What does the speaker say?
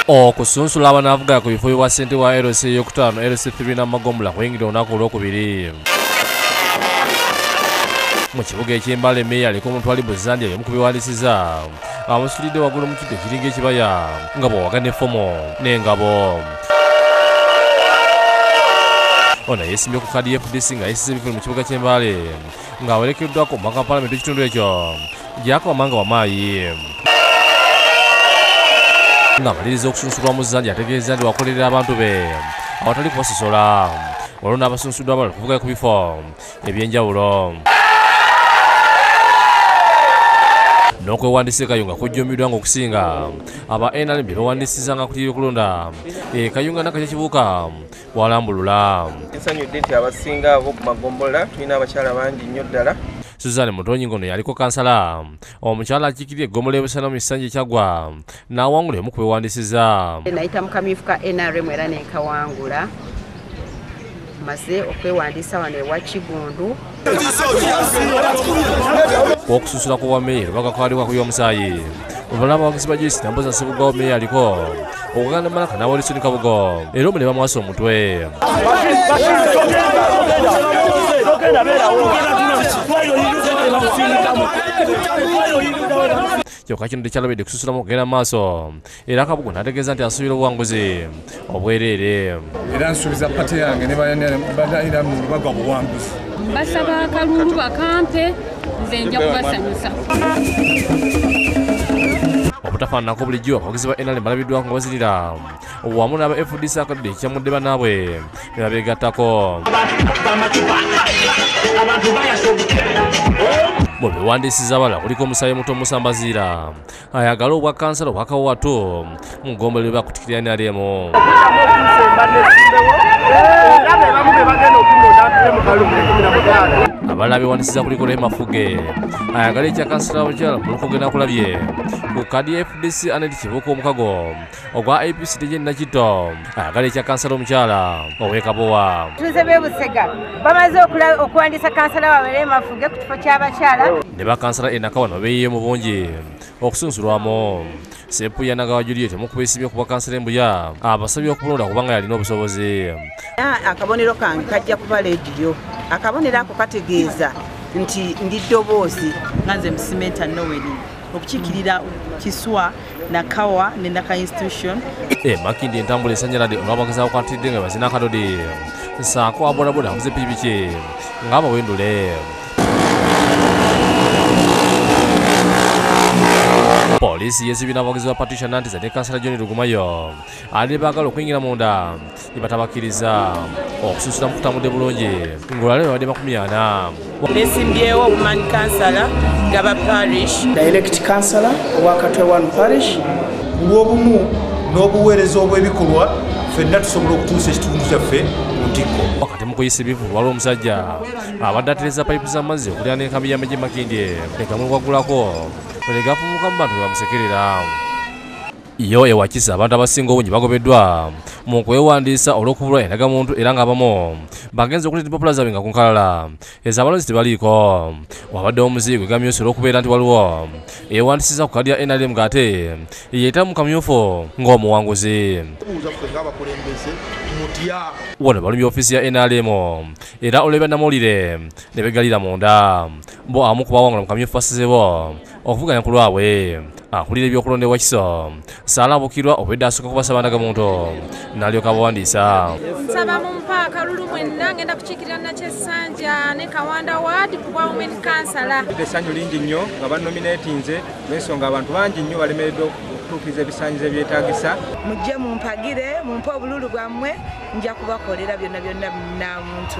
Okusunsula abanavuga ku bifo bya ssente wa LC ey'okutaano LC3 n'Amagombula kuyingira olunaku olwokubiri. Mu kibuga eky'Embale Meeya aliko Omutwali Buzandia y'omu ku biwandiisiza amusulidde waggulu mu kiddo ekiringa ekibaya nga bw'awaga n'effomo n'engabo. Ono yeesimbye ku kkaadi y'FDC nga yeesize emikolo mu kibuga ky'Embale ng'awerekeddwako omubaka wa Paalamenti w'ekitundu ekyo Jack Wamanga Wamaayi. Ng'amaliriza okusunsulwa Muzandia ategeeza nti wakolerera abantu be awatali kubasosola olwo n'abasunsuddwa abalala okuvuga ku bifo eby'enjawulo. N'okwewandiisa Kayunga kujjumiddwa ng'okusinga aba NRM bye bawandiisiza nga kutira okulonda Kayunga n'akakya kibuuka bw'alambulula. Nsanyudde nti abasinga abo ku Magombola tulina abakyala bangi nnyo ddala. Suzanne Mutonyi ngono yaliko kansala omukyala akiikirira eggomola y'obusana mu kisanja ekyagwa n'awangula emu ku bewandiisiza. Nayita mu kamyufu ka NRM era nenkawangula. Maze okwewandiisa wano ewa Kigundu. Okususula ku bwammeeya lubaka kwaliwa ku y'omusaayi obalaba abawagizi ba Joyce Namboza Ssebuggawo Meeya aliko okuganda Malaka n'Awolisoni Kabugo era omuli bamwasa omutwe. Kyokka kino tekyalabidde kususulamu okugenda mu maaso era Kabugo n'ategeeza nti asuubira obuwanguzi obwereere. Era nsuubiza pate yange ne banayira mu bagwa buwanguzi. Basaba akalulu bakampe nze nja kubasanyusa. Obutafaananako bulijjo abawagizi ba NRM balabiddwako nga bazirira wamu n'aba FDC akadde ekyamudde bannaabwe ne babeegattako. Mu biwandiisiza abalala kuliko Omusaayi Muto Musa Mbaziira ayagala obwa kansala obwa Kawuwatu mu ggombolola lye bakutikira NRM. Abalala beewandiisiza kuliko Rehema Fuge ayagala ekya kansala abakyala mu kugenda kulabye ku kkaadi ya FDC Annette Kibuuka Omukago ogwa APC Tejen Nakitto ayagala ekya kansala omukyala ow'Ekabowa. Tuze b'e Busega bamaze okuwandiisa kansala waabwe Rehema Fuge ku kifo ky'abakyala. Ne bakansala Enakawano beeyiye mu bungi okusunsulwamu. Sepuya Nagawa Juliet mu kubeesimye ku bakansala Embuya abasabye okulonda kubanga yalina obusobozi. Akabonero kange kajja kuba leediyo. Akabonero ako kategeeza nti ndi ddoboozi nga nze Musimenta Noweri okukiikirira Kiswa Nakawa ne Naka institution. Makindi entambula esanyaladde olw'abagezaako kwatidde nga bazina akadodi ssaako abodaboda avuze pikipiki ng'abawendule. Poliisi yeesibye n'abawagizi ba Patricia Nantiza ne kansala John Lugumayo ali baagala okuyingira munda ne batabakkiriza okususula mu kutambudde bulungi ng'olwaleero babadde 40. Beesimbyewo obumanyi kansala gaba parish direct kansala owa Katwe 1 parish olw'obumu n'obuweereza obw'ebikolwa ffenna tusobola okutuusa ekitundu kyaffe ku ntikko. Wakati mu kuyisa ebivu waliwo omusajja abadde atereza payipu z'amazzi okulira n'enkambi y'amagye Makindye egamulwaggulako legafumuka mu bantu bamusekerera. Yo ewakisa abantu abasinga obungi bagobeddwa mu kwewandiisa olw'okubulwa endagamuntu era ng'abamu bagenza okuleeta empapula zaabwe nga ku nkalala ezo abalonzi tebaliiko. Wabaddewo omuzigo egamyusa olw'okubeera nti waliwo eyewandiisiza ku kkaadi ya NRM ng'ate yeeta mu kamyufu ng'omuwanguzi. Wano balumya ofiisi ya NRM era olw'ebya Namawulire ne begalira munda bo amu ku bawangula mu kamyufu basizebo okuvuganya ku lwabwe. Akulira ebyokulonda ewa Kiso Saalabukirwa obwedde asooka kubasaba ndagamuntu n'alyoka bawandiisa. Nsaba mumpa akalulu mwenna ngenda kukiikirira Nakyesanja ne Kawanda Ward ku bwa Women Councillor. Essanyu lingi nnyo nga banominatinze olw'ensonga abantu bangi nnyo balemereddwa okutuukiriza ebisaanyizo ebyetaagisa. mujje mumpagire mumpe obululu bwammwe nja kubakolera byonna byonna munnamuntu.